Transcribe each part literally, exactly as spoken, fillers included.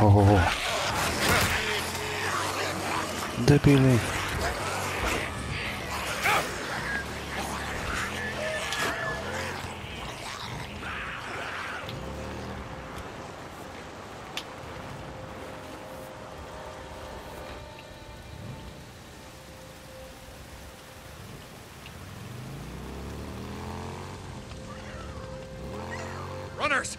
O, debili. Runners!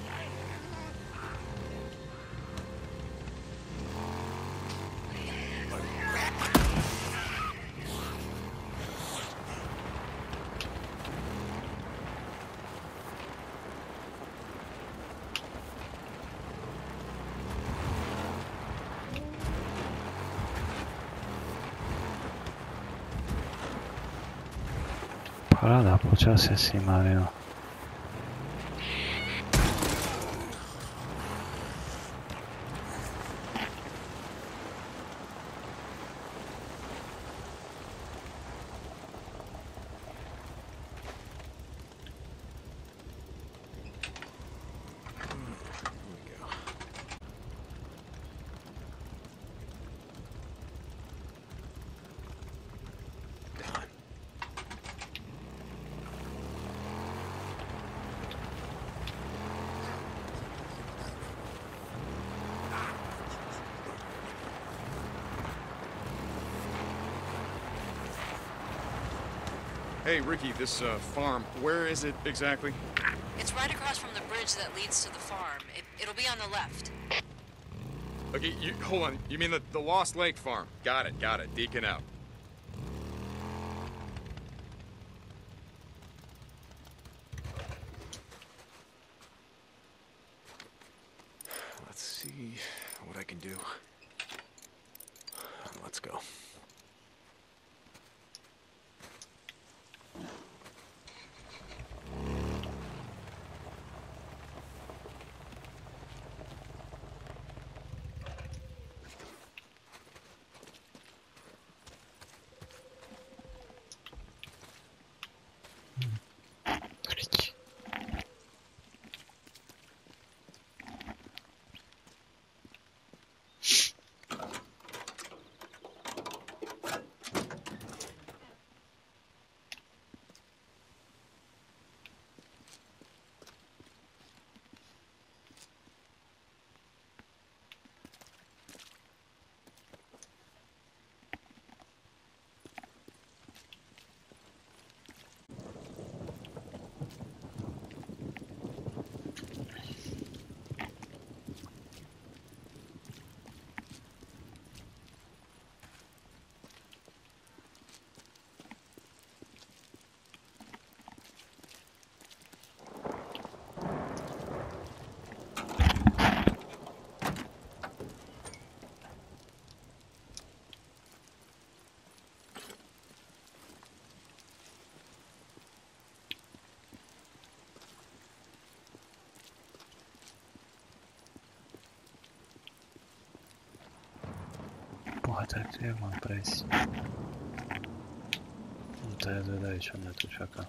Paráda, počasie si Mario. Hey, Ricky, this uh, farm, where is it exactly? It's right across from the bridge that leads to the farm. It, it'll be on the left. Okay, you, hold on. You mean the, the Lost Lake farm? Got it, got it. Deacon out. Let's see what I can do. Let's go. Boha, tak tu jak mám prejsť? No to je zvedavý, čo mňa tu čaká.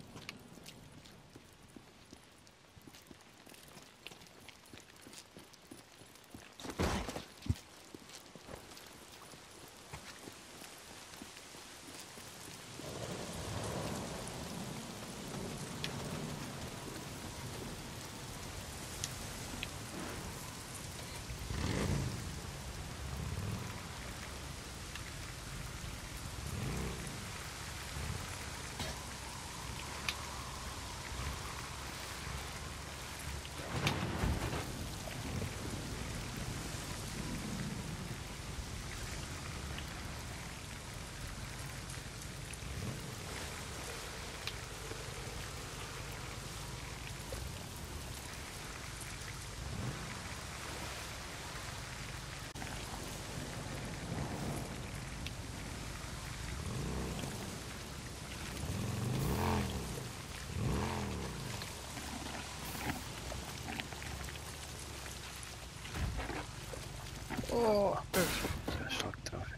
O, ja šlak trafil.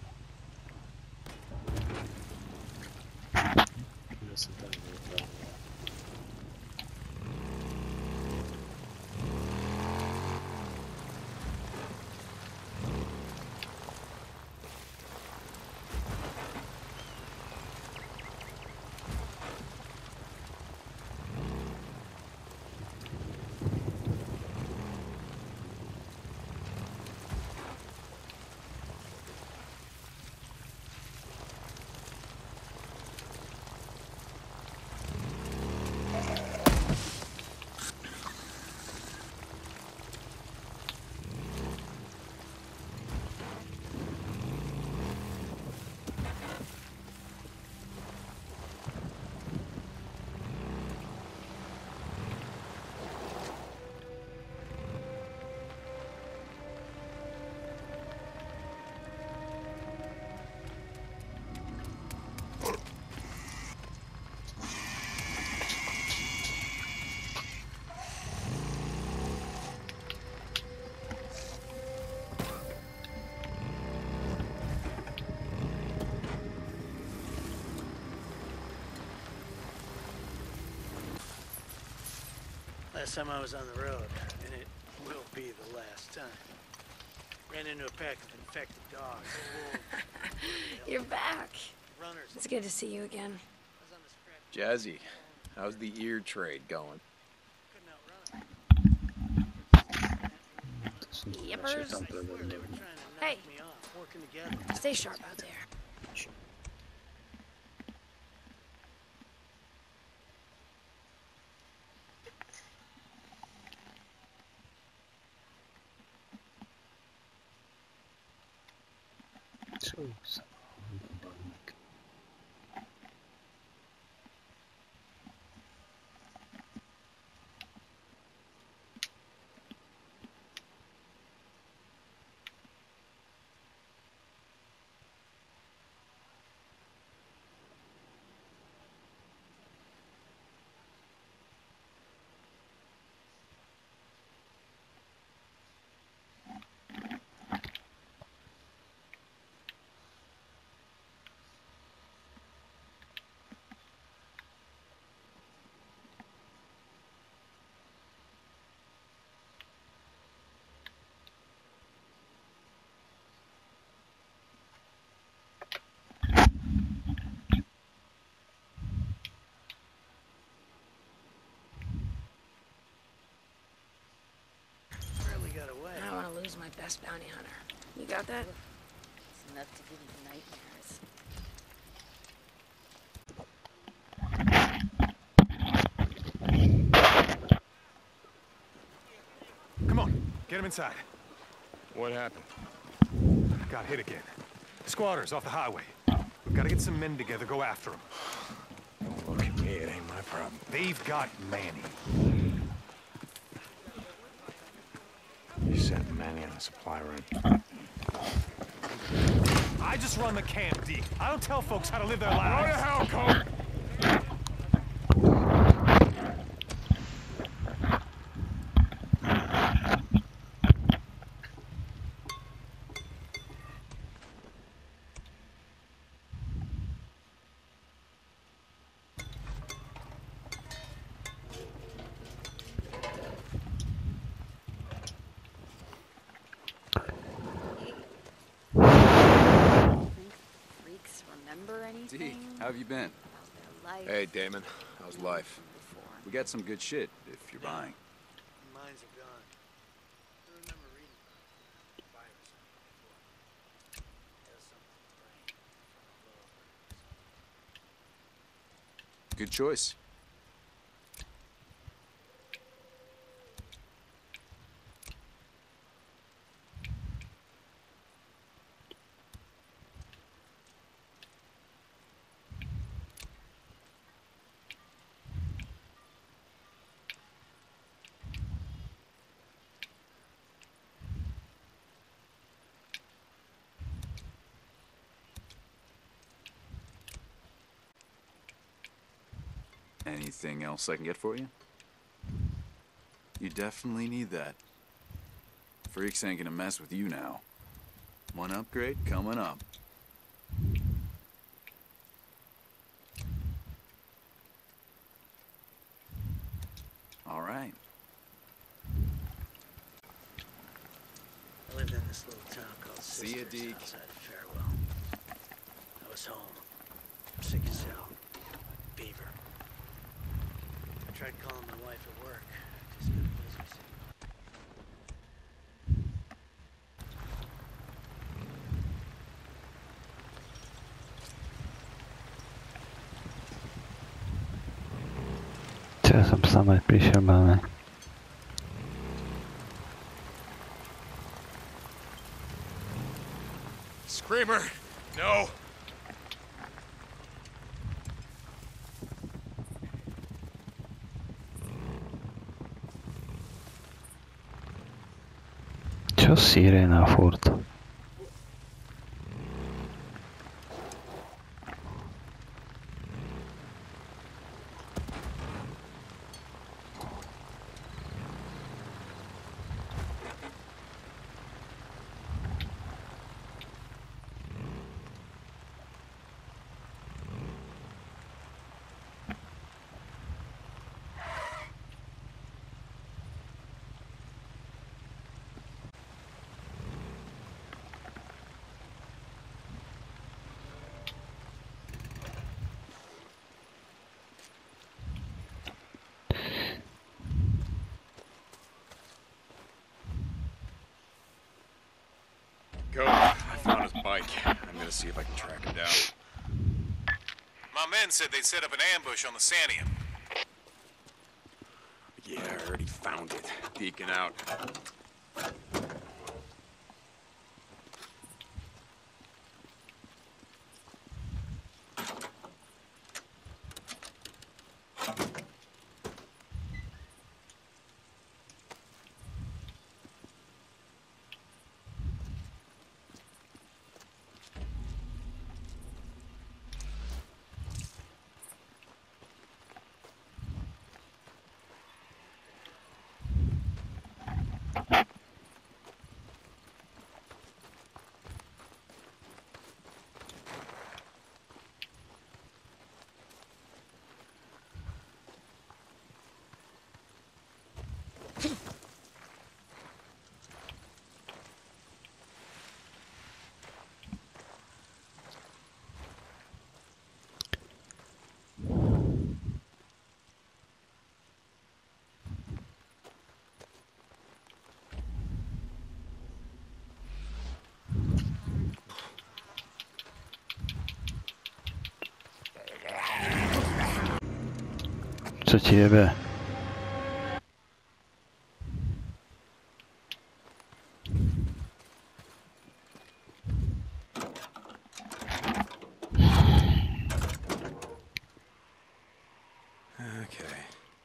Ja som tam nevedal. Last time I was on the road, and it will be the last time. Ran into a pack of infected dogs. Wolves. You're back. Runners. It's good to see you again. I was on the scratch. Jazzy, how's the ear trade going? Couldn't outrun it. To są nasi Yippers. tam They were prawdopodobnie. trying to knock Hey. me off, working together. Stay sharp out there. Co za banek. Barely got away. I don't want to lose my best bounty hunter. You got that? It's enough to give you nightmares. Come on, get him inside. What happened? Got hit again. Squatters off the highway. We've got to get some men together, go after them. Don't look at me, it ain't my problem. They've got Manny. You sent Manny on a supply run. I just run the camp, Deke. I don't tell folks how to live their lives. Go to hell, Colt! Freaks remember anything? How have you been? How's their life? Hey, Damon, how's life? We got some good shit, if you're buying. Mines are gone. I remember reading about it. Virus on it before. Does something to the brain. Frontal lobe. Good choice. Anything else I can get for you? You definitely need that. Freaks ain't gonna mess with you now. One upgrade coming up. All right. I lived in this little town called See ya, Sisters Deke. outside of Farewell. I was home. Sick as hell. Fever. I tried calling my wife at work. Just couldn't lose me. Czasem same przysiąbane. Screamer! No! C'ho sirena furt. Mike. I'm gonna see if I can track him down. My men said they'd set up an ambush on the Sanium. Yeah, I already found it. Deacon out. Co ti jebe? Okay.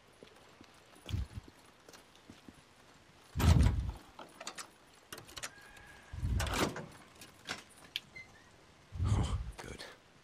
Oh, good.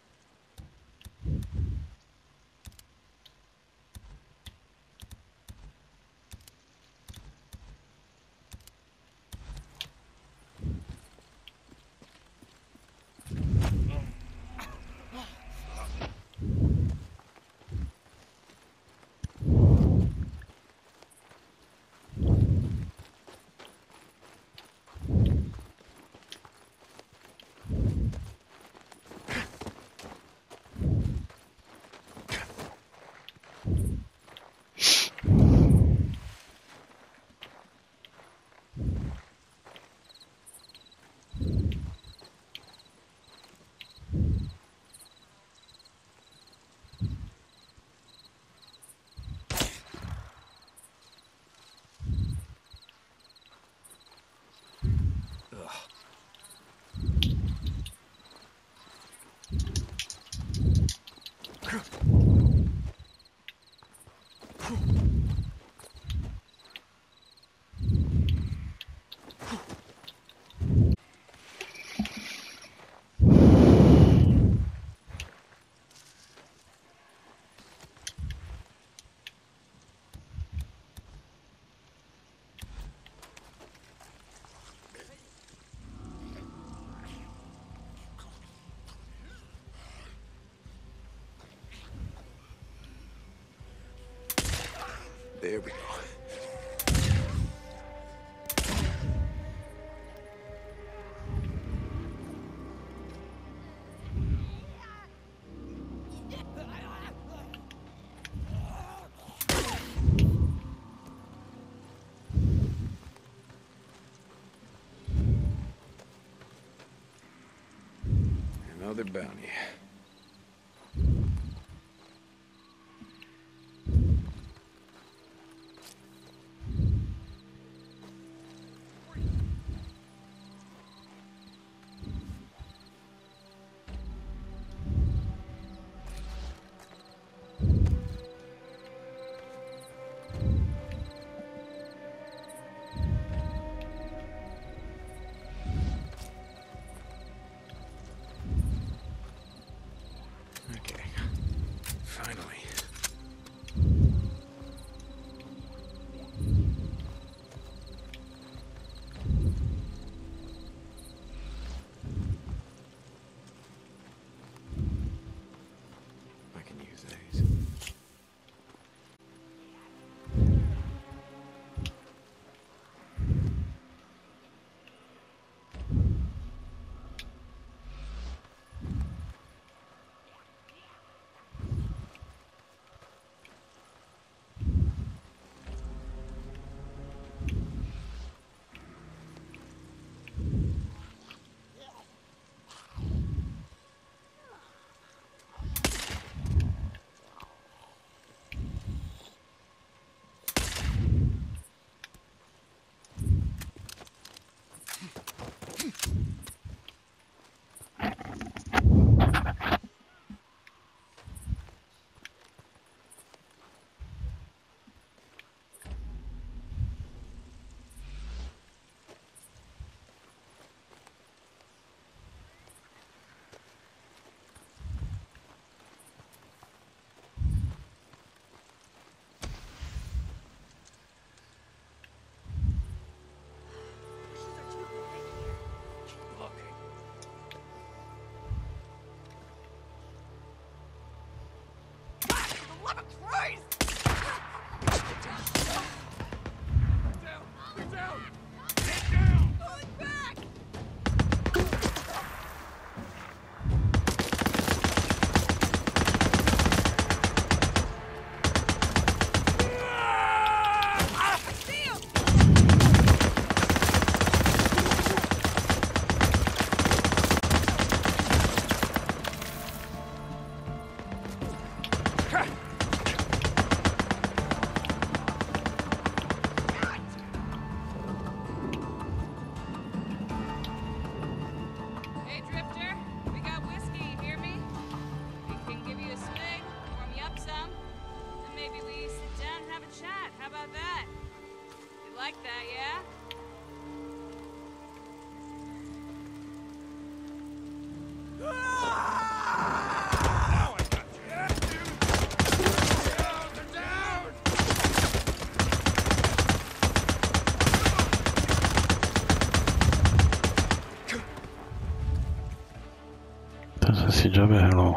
There we go. Another bounty. Okay. Finally. I can use these. love of Christ! Get down! Get down! Pulling back! Hey, Drifter, we got whiskey, you hear me? We can give you a swig, warm you up some, and maybe we sit down and have a chat. How about that? You like that, yeah? Now I got you. Yeah, dude. Down, they're down. Entonces si ya véalo.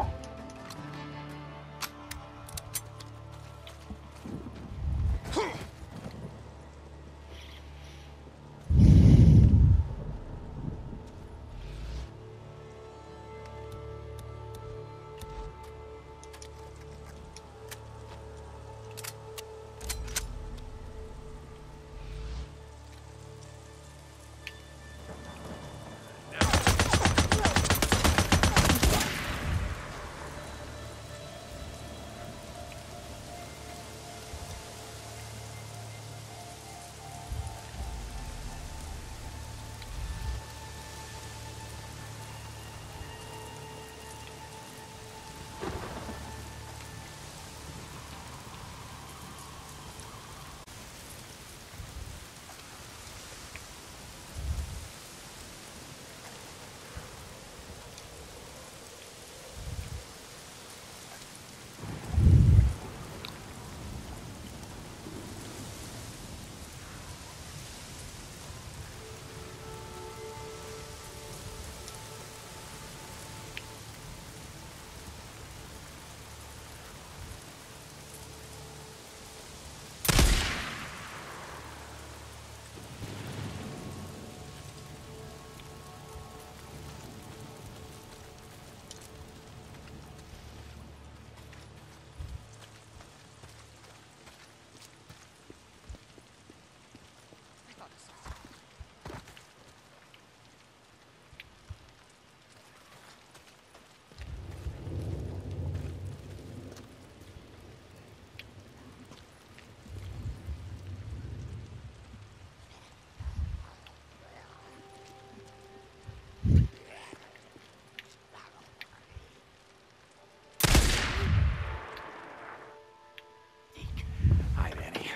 Hi, Danny.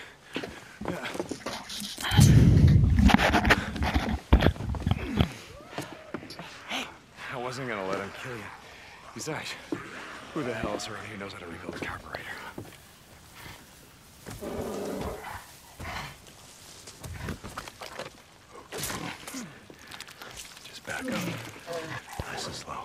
I wasn't gonna let him kill you. Besides, who the hell else around here knows how to rebuild a carburetor? Just back up. Nice and slow.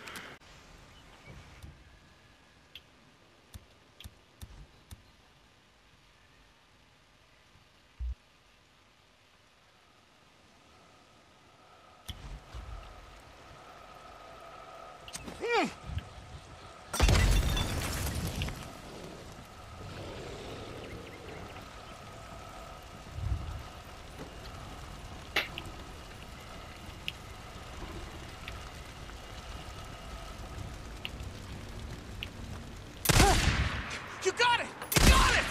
You got it! You got it!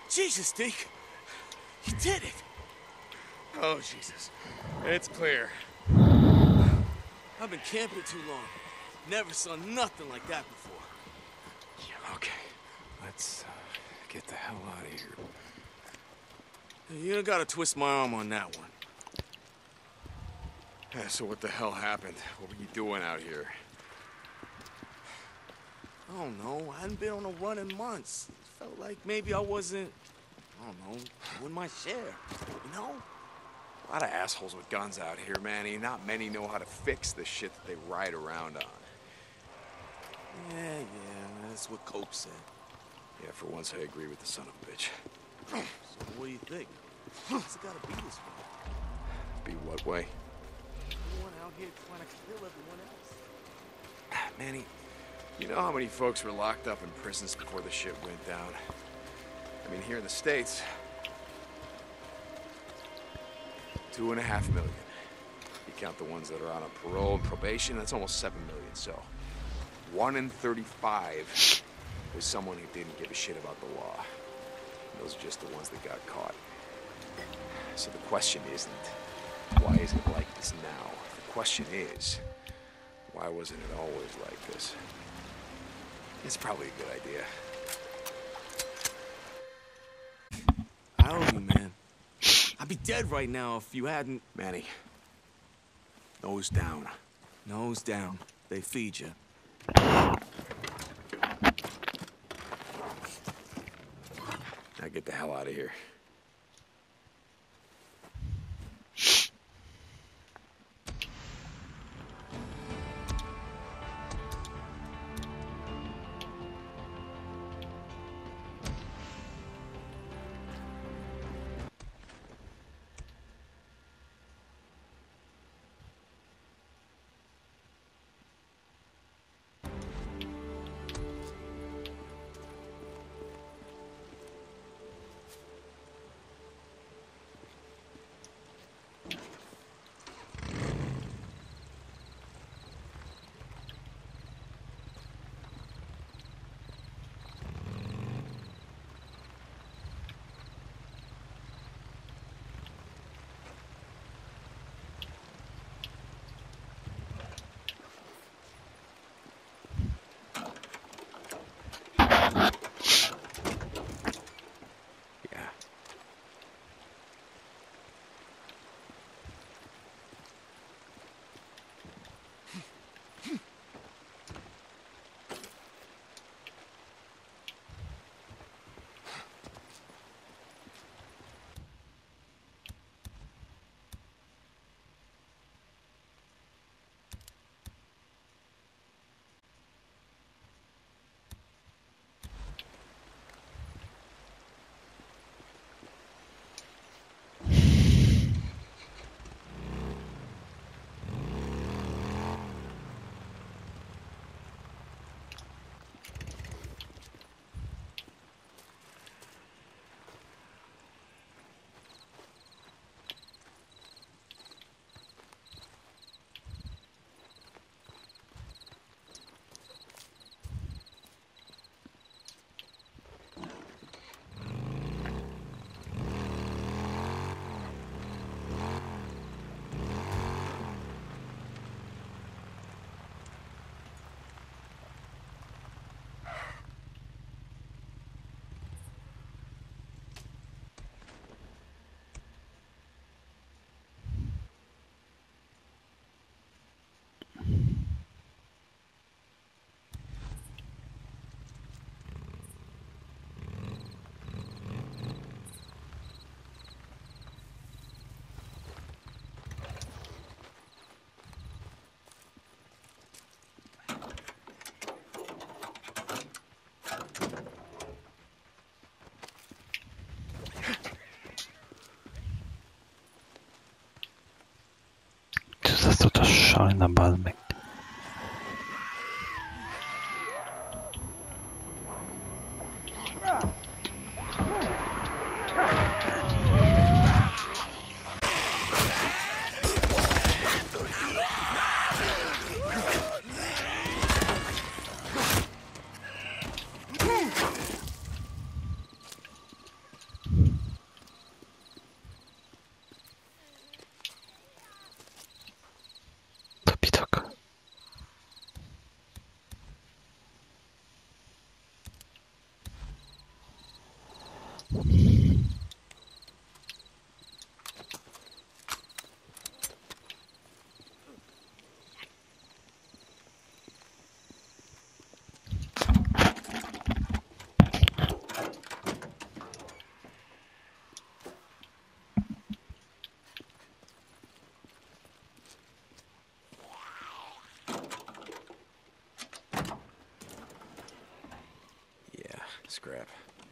Jesus, Deke. You did it. Oh, Jesus. It's clear. I've been camping too long. Never saw nothing like that before. Yeah, okay. Let's uh, get the hell out of here. You don't gotta twist my arm on that one. Yeah, so what the hell happened? What were you doing out here? I don't know. I hadn't been on a run in months. It felt like maybe I wasn't, I don't know, doing my share, you know? A lot of assholes with guns out here, Manny. Not many know how to fix the shit that they ride around on. Yeah, yeah, that's what Cope said. Yeah, for once I agree with the son of a bitch. So what do you think? What's it gotta be this way? Be what way? Everyone out here trying to kill everyone else. Manny, you know how many folks were locked up in prisons before the shit went down? I mean, here in the States, two and a half million. You count the ones that are on a parole and probation, that's almost seven million, so one in thirty-five was someone who didn't give a shit about the law. Those are just the ones that got caught. So the question isn't, why is it like this now? The question is, why wasn't it always like this? It's probably a good idea. I owe you, man. I'd be dead right now if you hadn't... Manny, nose down. Nose down. They feed you. Now get the hell out of here. Co to ta szalna balmek? Scrap.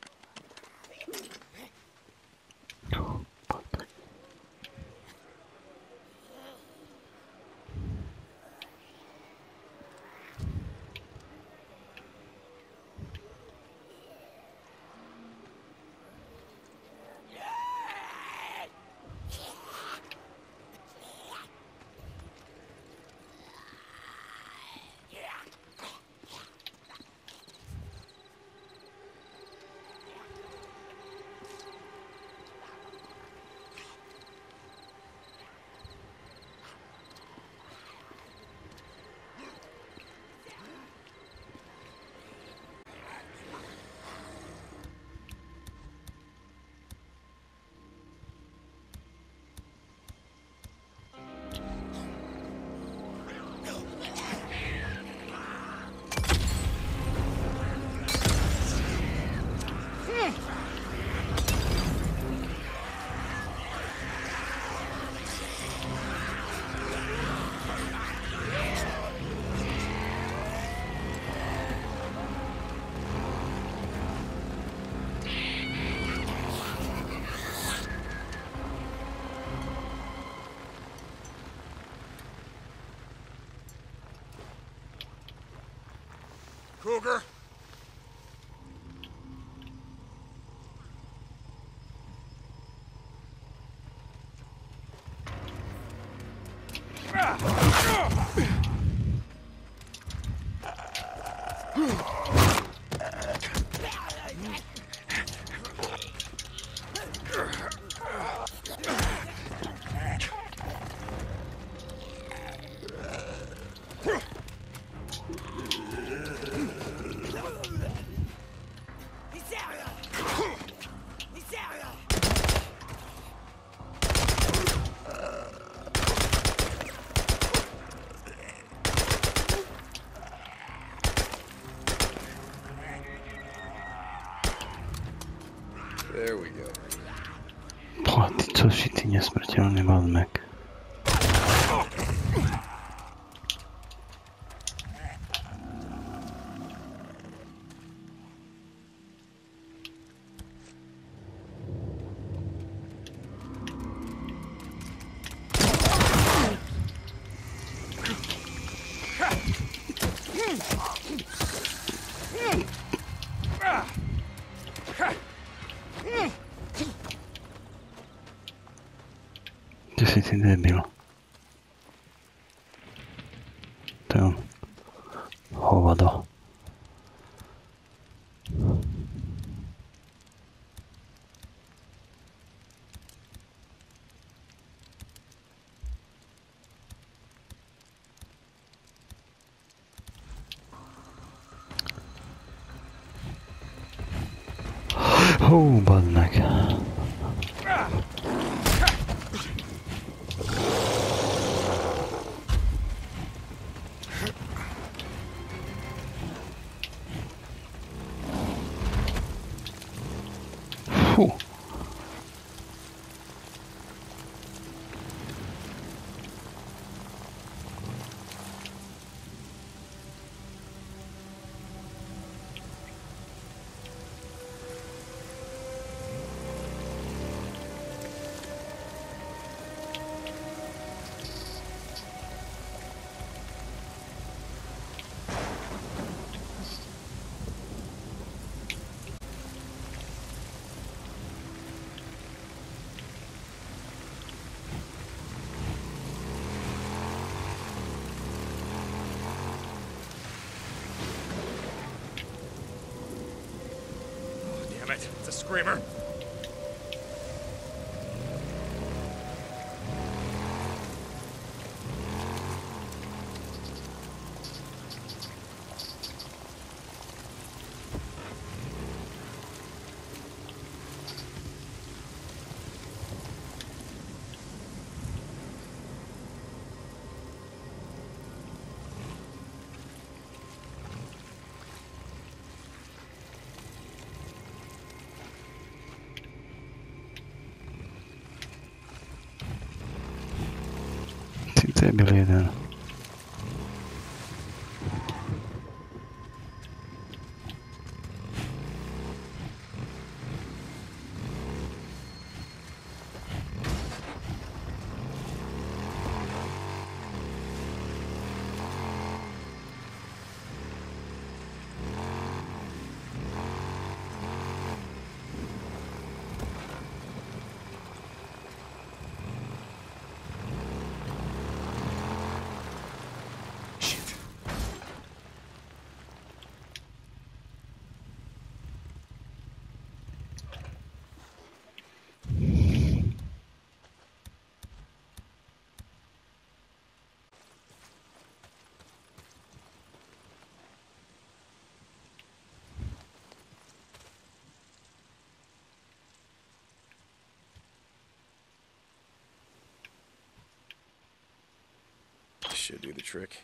Kruger? There we go. O, ty což ty nesmrteľný Balmek. Ty si ty debil. To je on. Hovado. Oh, Balmek. Фу. Damn it, it's a screamer. Tady byl jeden. Should do the trick.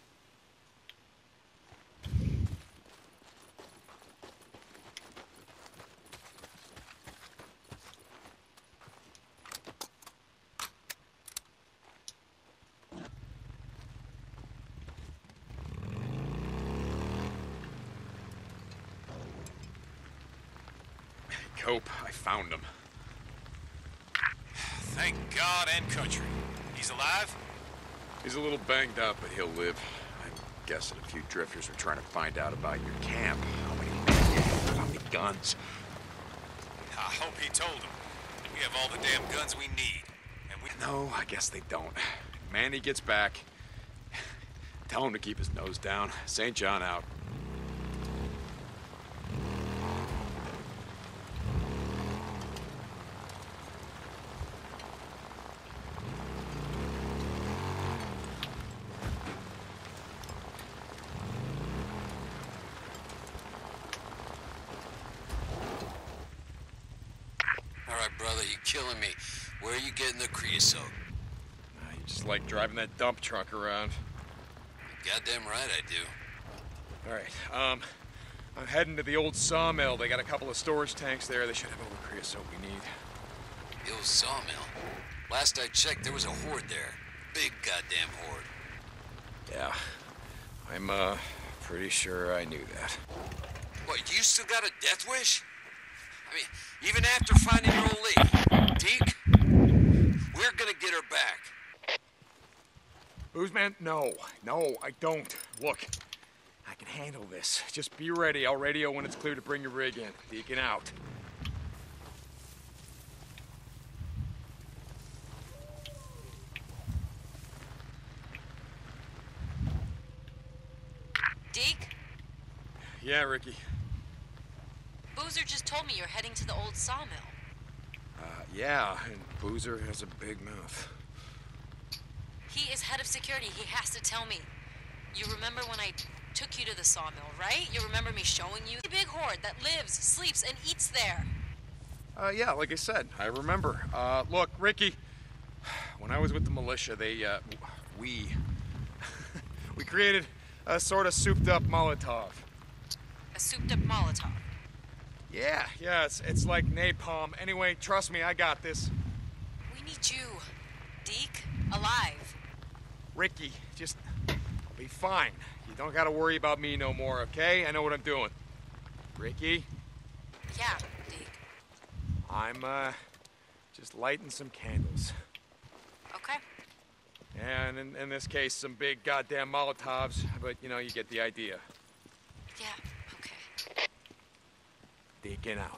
Cope, I found him. Thank God and country. He's alive? He's a little banged up, but he'll live. I'm guessing a few drifters are trying to find out about your camp. How many men you have, how many guns. I hope he told him. We have all the damn guns we need. And we... No, I guess they don't. Manny gets back. Tell him to keep his nose down. Saint John out. Brother, you're killing me. Where are you getting the creosote? Uh, you just like driving that dump truck around. Goddamn right I do. All right, um, I'm heading to the old sawmill. They got a couple of storage tanks there. They should have all the creosote we need. The old sawmill? Last I checked, there was a horde there. Big goddamn horde. Yeah, I'm, uh, pretty sure I knew that. What, you still got a death wish? I mean, even after finding your old lady, Deke, we're gonna get her back. Boozman, no, no, I don't. Look, I can handle this. Just be ready. I'll radio when it's clear to bring your rig in. Deacon out. Deke? Yeah, Ricky. Boozer just told me you're heading to the old sawmill. Uh, yeah, and Boozer has a big mouth. He is head of security. He has to tell me. You remember when I took you to the sawmill, right? You remember me showing you the big horde that lives, sleeps, and eats there. Uh, yeah, like I said, I remember. Uh, look, Ricky, when I was with the militia, they, uh, we, we created a sort of souped-up Molotov. A souped-up Molotov? Yeah, yeah, it's, it's like napalm. Anyway, trust me, I got this. We need you, Deke, alive. Ricky, just, I'll be fine. You don't gotta worry about me no more, okay? I know what I'm doing. Ricky? Yeah, Deke. I'm, uh, just lighting some candles. Okay. And in, in this case, some big goddamn Molotovs, but, you know, you get the idea. Yeah. Deacon out.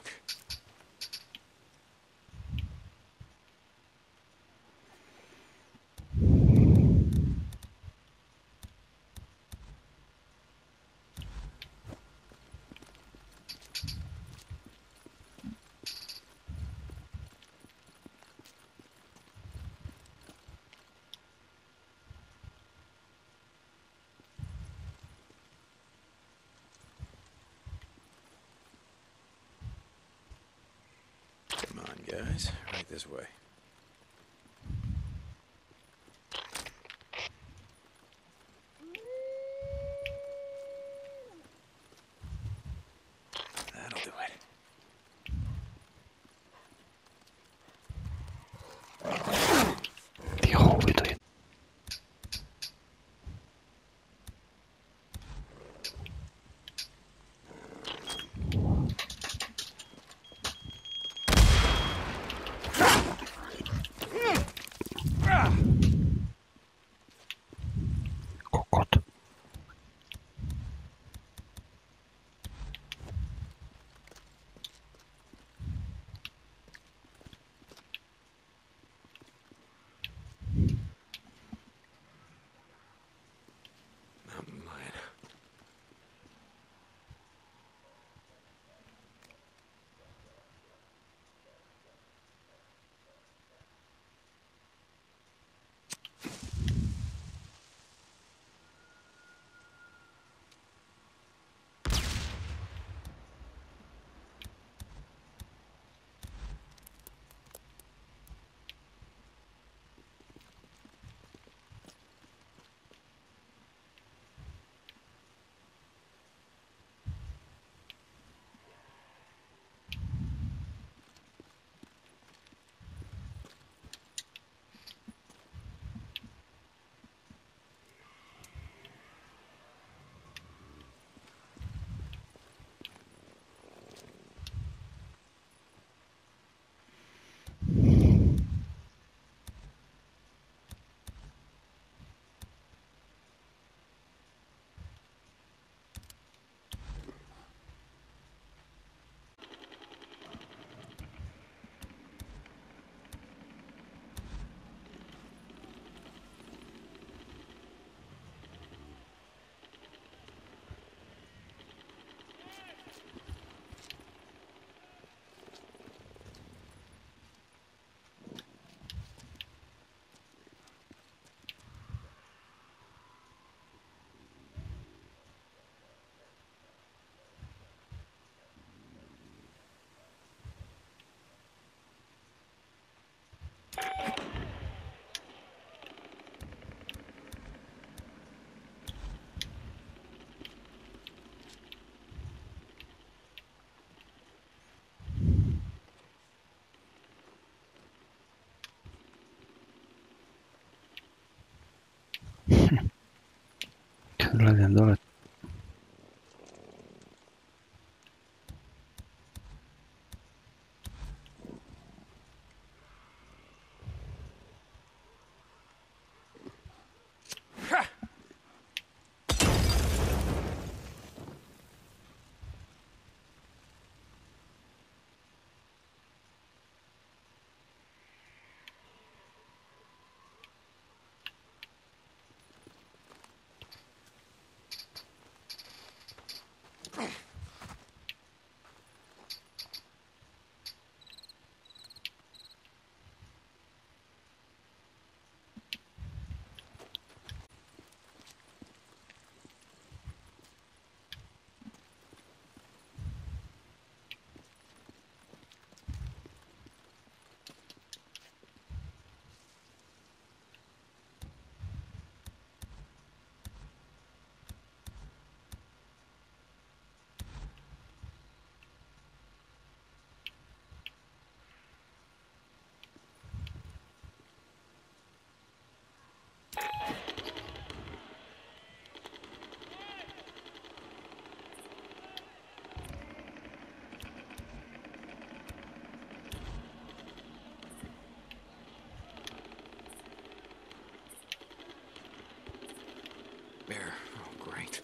Come on, guys. Right this way. That'll do it. Ty hoby, to je... Gladiador. Bear. Oh, great.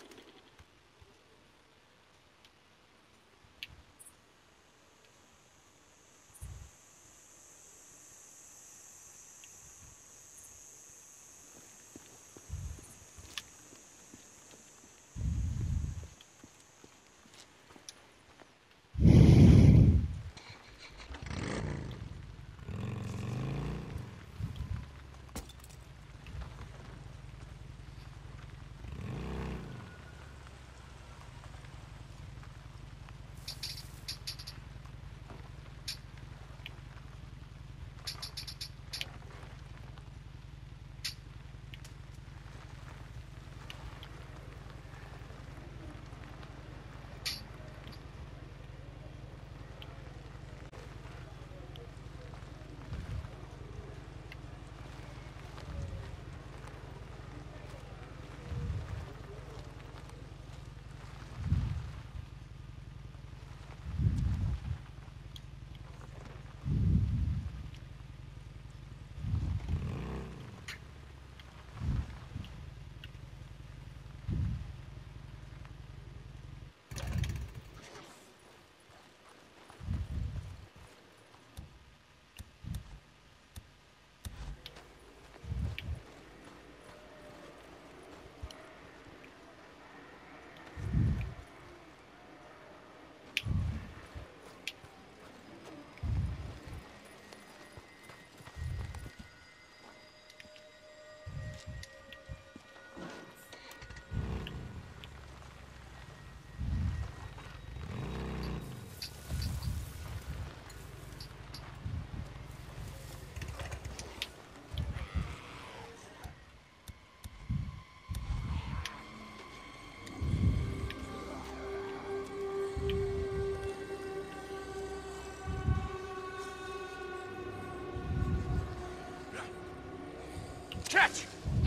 Catch!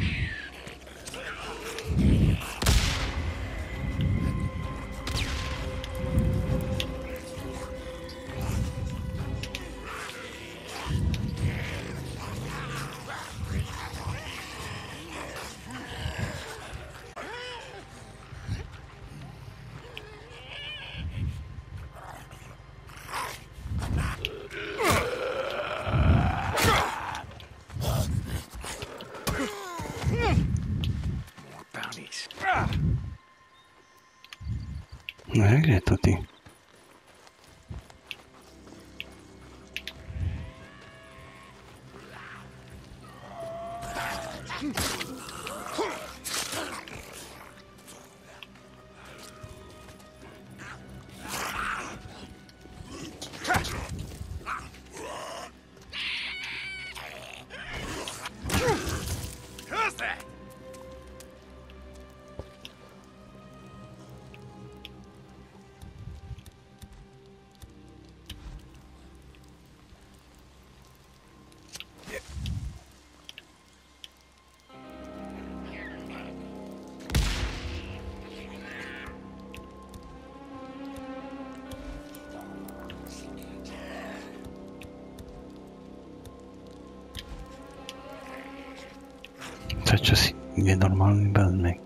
No jak je to ty? Who's that? Časy je normálny bezmek.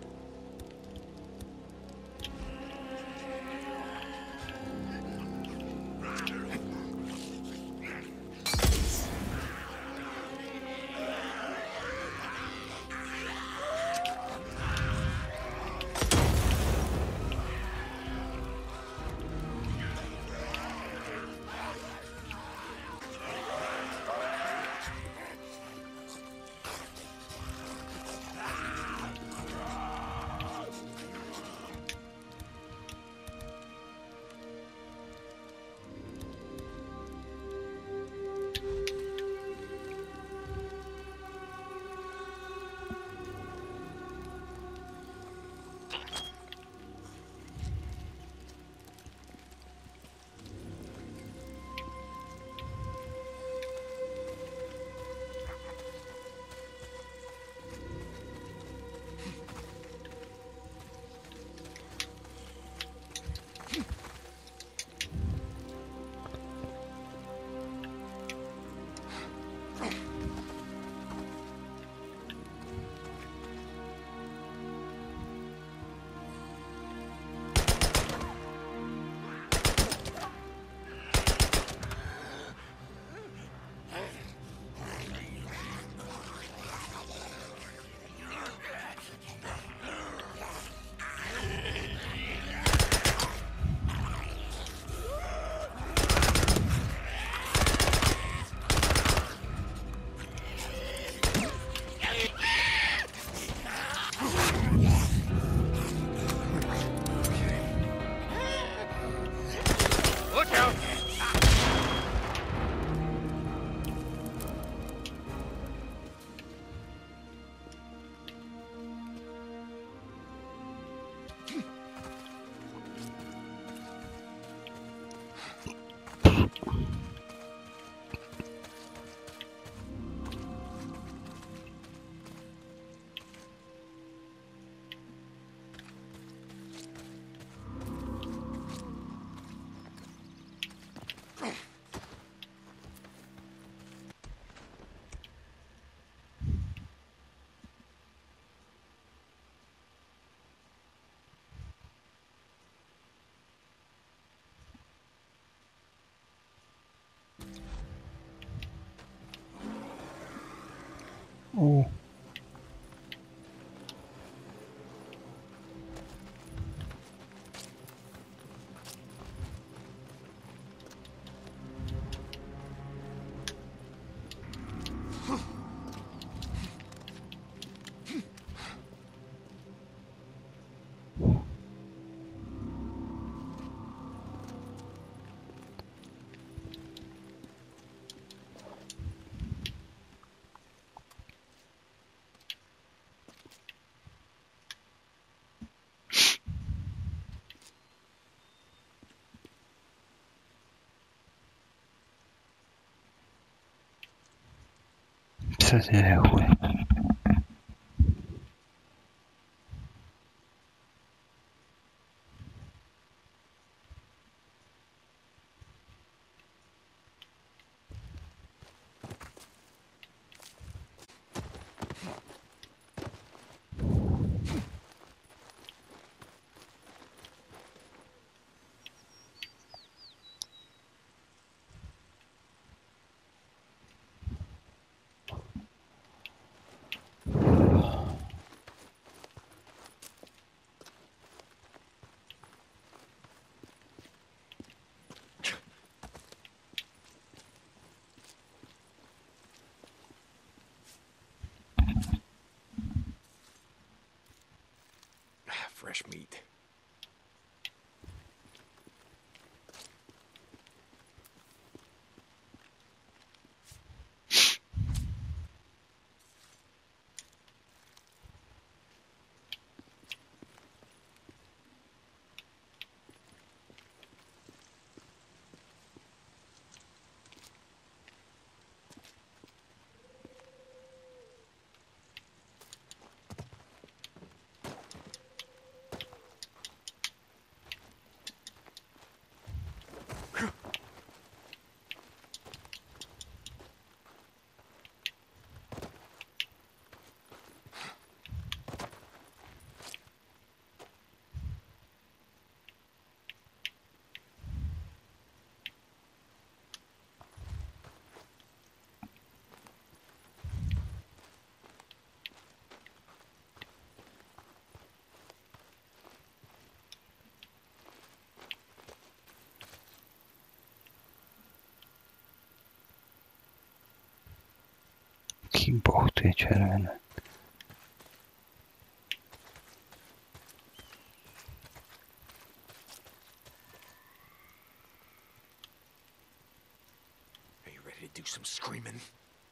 O. Co se děje, chuj? Fresh meat. Jaký boh tu je červené. Are you ready to do some screaming?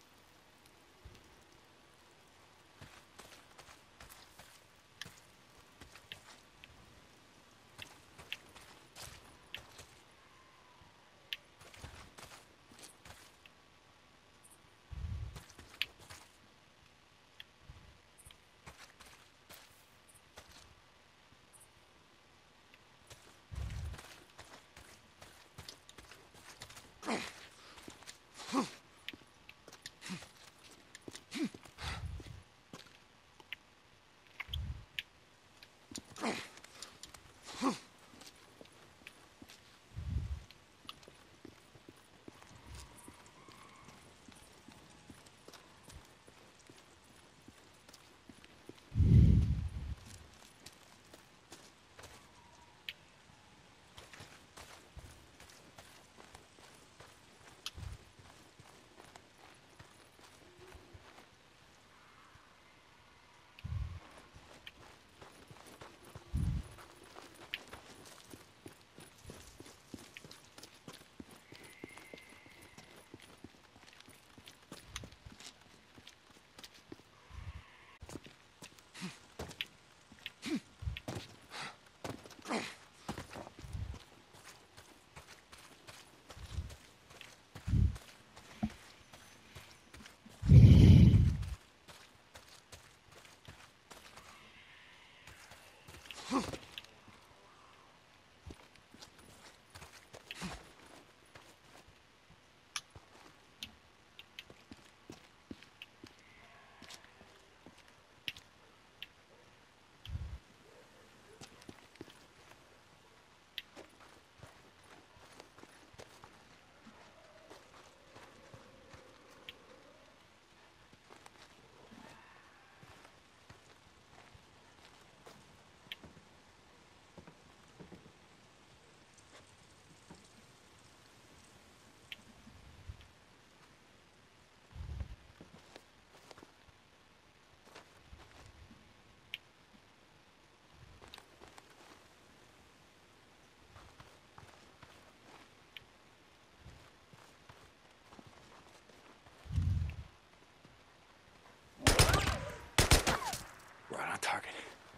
Right on target.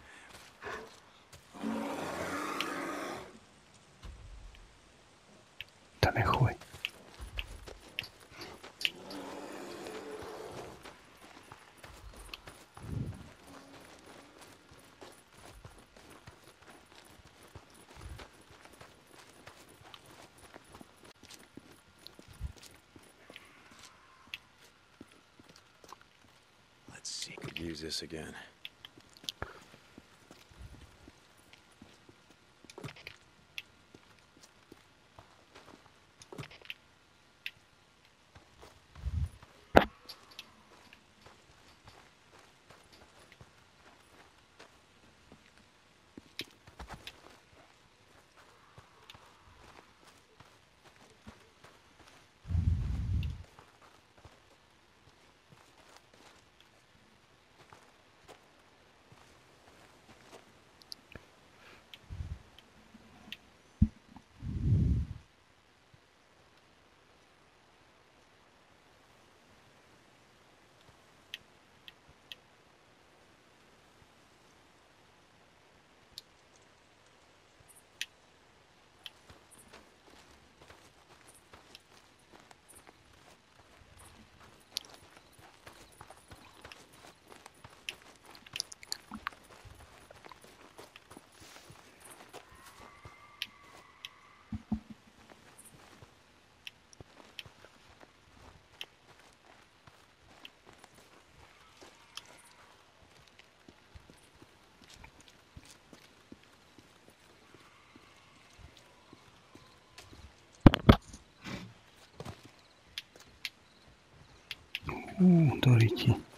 Dame chuj. Let's see. Could use this again. Uh, to rytí.